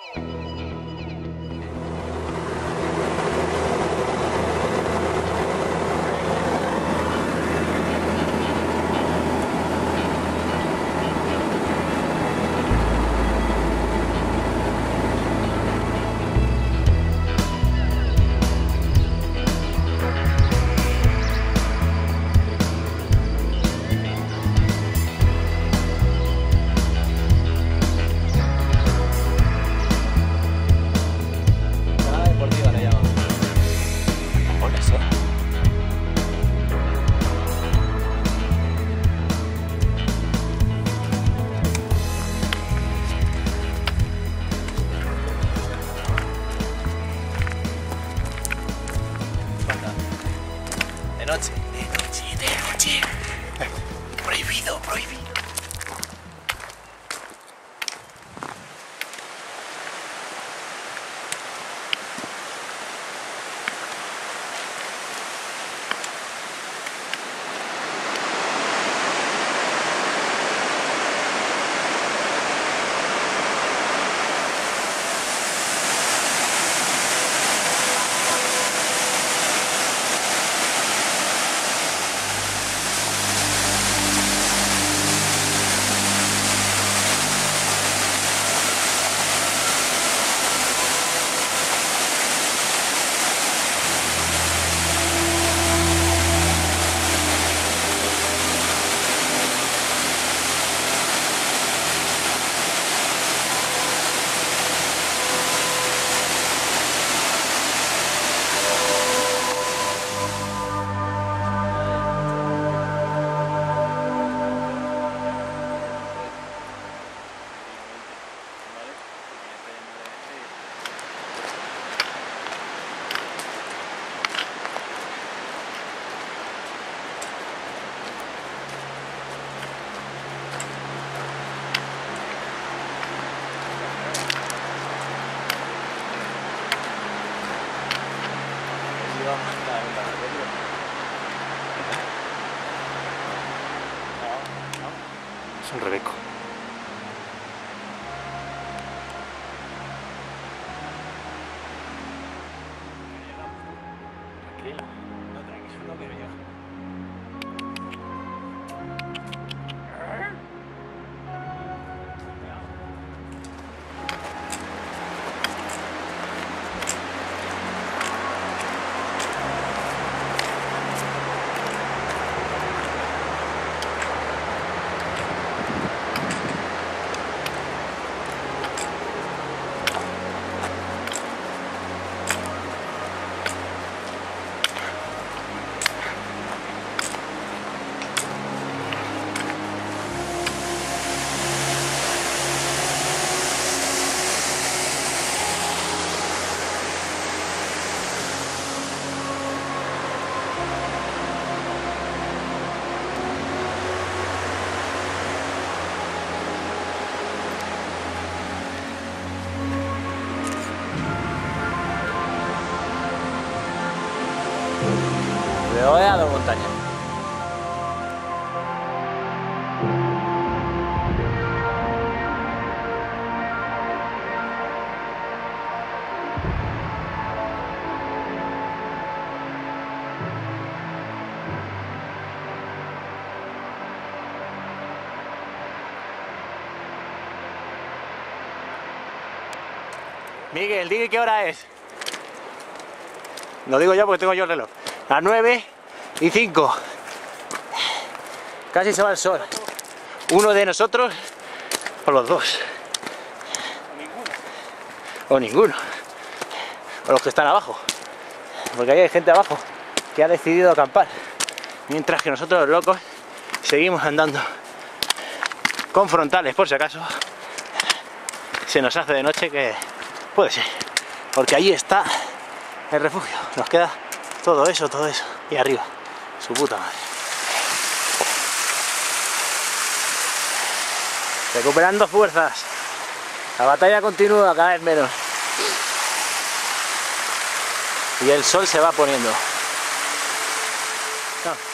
De noche. Prohibido. Es un rebeco. Tranquilo. No, tranquilo, no quiero yo. Cuidado a la montaña. Miguel, dime qué hora es. Lo digo yo porque tengo yo el reloj. Las 9:05. Casi se va el sol. Uno de nosotros o los dos. O ninguno. O los que están abajo. Porque ahí hay gente abajo que ha decidido acampar. Mientras que nosotros los locos seguimos andando con frontales por si acaso se nos hace de noche, que puede ser. Porque allí está el refugio. Nos queda todo eso. Y arriba. Su puta madre. Recuperando fuerzas. La batalla continúa, cada vez menos. Y el sol se va poniendo. No.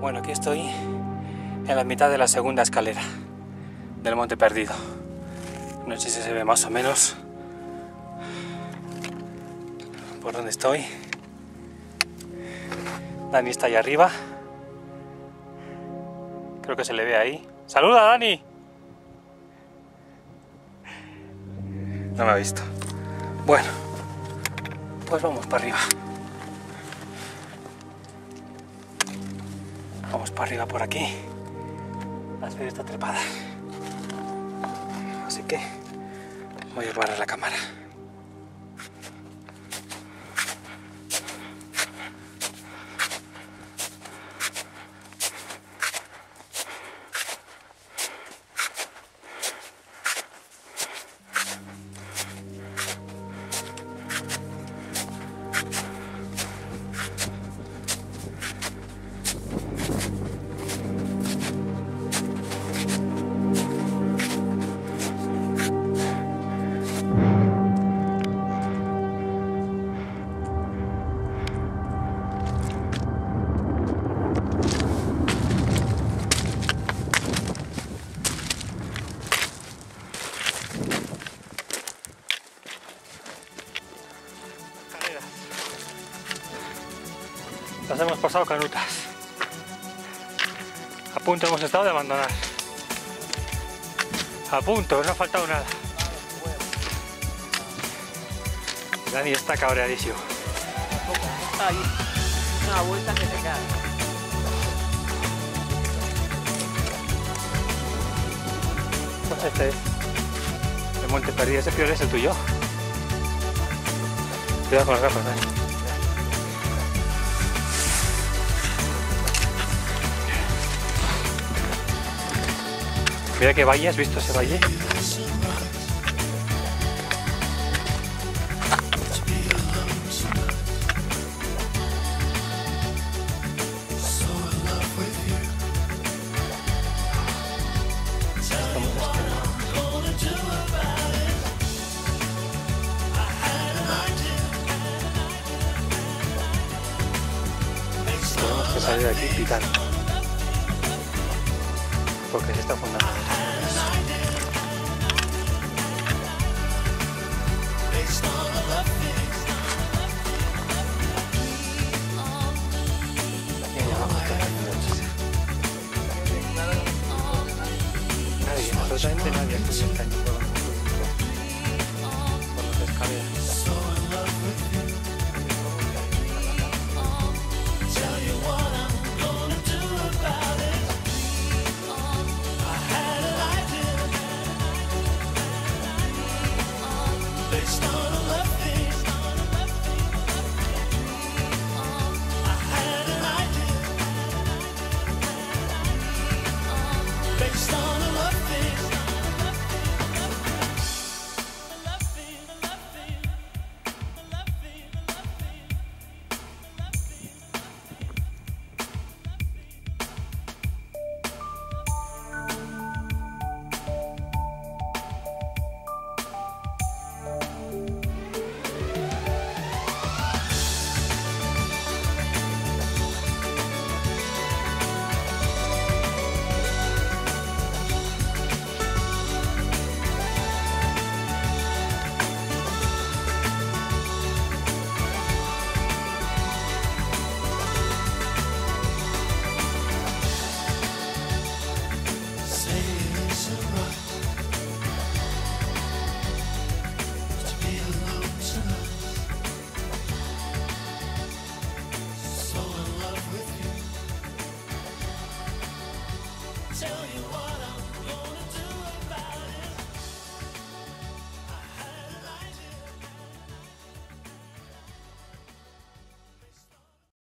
Bueno, aquí estoy en la mitad de la segunda escalera del Monte Perdido. No sé si se ve más o menos por donde estoy. Dani está ahí arriba. Creo que se le ve ahí. ¡Saluda, Dani! No me ha visto. Bueno, pues vamos para arriba. Vamos para arriba por aquí a subir esta trepada. Así que voy a guardar la cámara. Las hemos pasado canutas. A punto hemos estado de abandonar. A punto, no ha faltado nada. Dani está cabreadísimo. Ahí, una vuelta que te cae. Pues este es el Monte Perdido. Ese peor es el tuyo. Cuidado con las gafas, Dani. Mira qué valle, ¿has visto ese valle? Tenemos que salir de aquí pitando, porque se está fundando. Nadie, absolutamente nadie ha subido este año por las escaleras. They start